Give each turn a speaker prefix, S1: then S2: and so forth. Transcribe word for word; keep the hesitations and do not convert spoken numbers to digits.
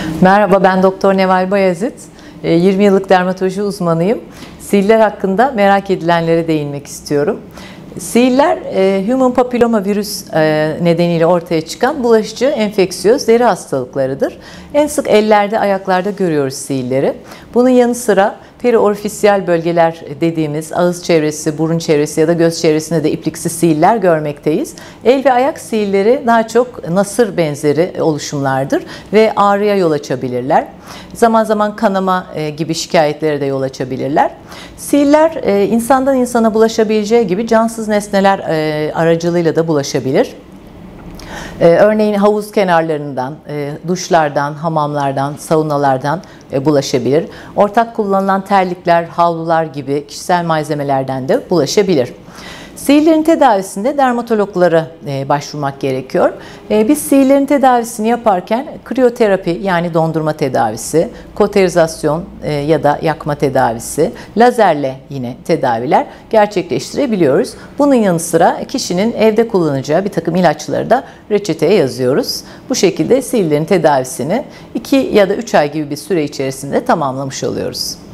S1: Merhaba, ben Doktor Neval Bayazıt. yirmi yıllık dermatoloji uzmanıyım. Siiller hakkında merak edilenlere değinmek istiyorum. Siiller, human papilloma virüs nedeniyle ortaya çıkan bulaşıcı enfeksiyöz deri hastalıklarıdır. En sık ellerde, ayaklarda görüyoruz siilleri. Bunun yanı sıra periorifisyal bölgeler dediğimiz ağız çevresi, burun çevresi ya da göz çevresinde de ipliksi siiller görmekteyiz. El ve ayak siilleri daha çok nasır benzeri oluşumlardır ve ağrıya yol açabilirler. Zaman zaman kanama gibi şikayetlere de yol açabilirler. Siiller insandan insana bulaşabileceği gibi cansız nesneler aracılığıyla da bulaşabilir. Örneğin havuz kenarlarından, duşlardan, hamamlardan, saunalardan bulaşabilir. Ortak kullanılan terlikler, havlular gibi kişisel malzemelerden de bulaşabilir. Siillerin tedavisinde dermatologlara başvurmak gerekiyor. Biz siillerin tedavisini yaparken kriyoterapi yani dondurma tedavisi, koterizasyon ya da yakma tedavisi, lazerle yine tedaviler gerçekleştirebiliyoruz. Bunun yanı sıra kişinin evde kullanacağı bir takım ilaçları da reçeteye yazıyoruz. Bu şekilde siillerin tedavisini iki ya da üç ay gibi bir süre içerisinde tamamlamış oluyoruz.